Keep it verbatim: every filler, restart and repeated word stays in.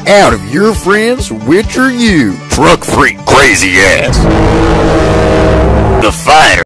Out of your friends, which are you? Truck freak crazy ass.